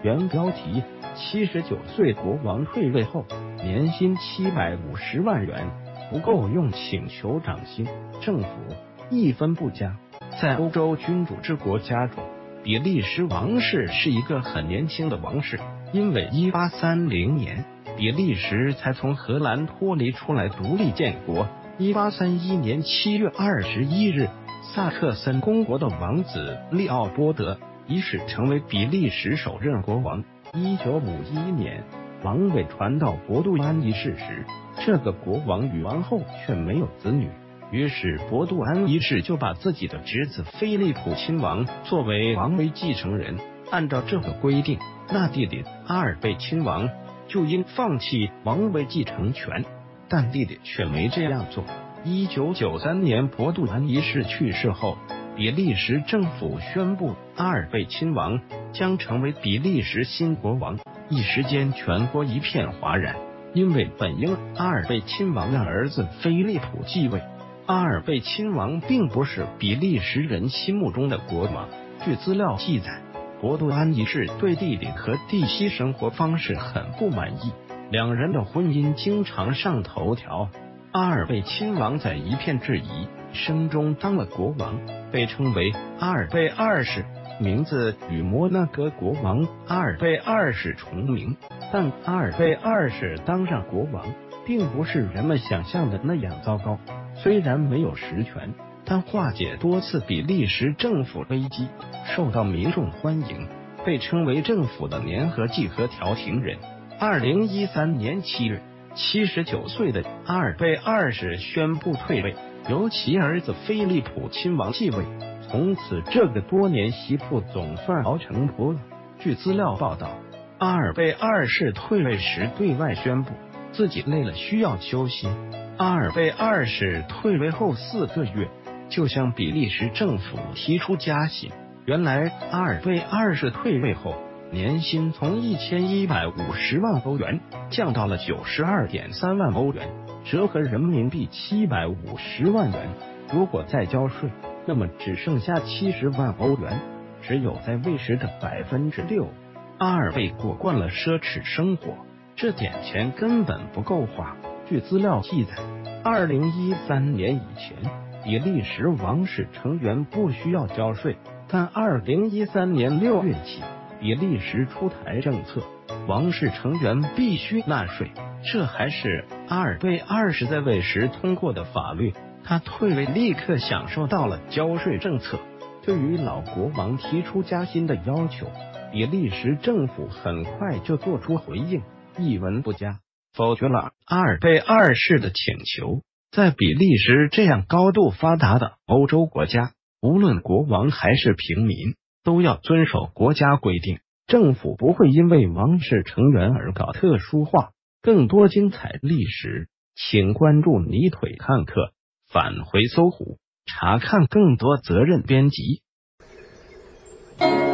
原标题：79岁国王退位后，年薪750万元不够用，请求涨薪，政府一分不加。在欧洲君主制国家中，比利时王室是一个很年轻的王室，因为1830年比利时才从荷兰脱离出来独立建国。1831年7月21日，萨克森公国的王子利奥波德一世成为比利时首任国王。1951年，王位传到博杜安一世时，这个国王与王后却没有子女，于是博杜安一世就把自己的侄子菲利普亲王作为王位继承人。按照这个规定，那弟弟阿尔贝亲王就应放弃王位继承权，但弟弟却没这样做。1993年博杜安一世去世后，比利时政府宣布阿尔贝亲王将成为比利时新国王，一时间全国一片哗然。因为本应阿尔贝亲王的儿子菲利普继位，阿尔贝亲王并不是比利时人心目中的国王。据资料记载，博杜安一世对弟弟和弟媳生活方式很不满意，两人的婚姻经常上头条。阿尔贝亲王在一片质疑声中当了国王，被称为阿尔贝二世，名字与摩纳哥国王阿尔贝二世重名。但阿尔贝二世当上国王并不是人们想象的那样糟糕，虽然没有实权，但化解多次比利时政府危机，受到民众欢迎，被称为政府的粘合剂和调停人。2013年7月，79岁的阿尔贝二世宣布退位，由其儿子菲利普亲王继位。从此，这个多年媳妇总算熬成婆了。据资料报道，阿尔贝二世退位时对外宣布自己累了，需要休息。阿尔贝二世退位后4个月，就向比利时政府提出加薪。原来，阿尔贝二世退位后，年薪从1150万欧元降到了92.3万欧元，折合人民币750万元。如果再交税，那么只剩下70万欧元，只有在位时的6%。阿尔贝过惯了奢侈生活，这点钱根本不够花。据资料记载，2013年以前，比利时王室成员不需要交税，但2013年6月起，比利时出台政策，王室成员必须纳税。这还是阿尔贝二世在位时通过的法律，他退位立刻享受到了交税政策。对于老国王提出加薪的要求，比利时政府很快就做出回应，一文不加，否决了阿尔贝二世的请求。在比利时这样高度发达的欧洲国家，无论国王还是平民，都要遵守国家规定，政府不会因为王室成员而搞特殊化。更多精彩历史，请关注泥腿看客，返回搜狐，查看更多责任编辑。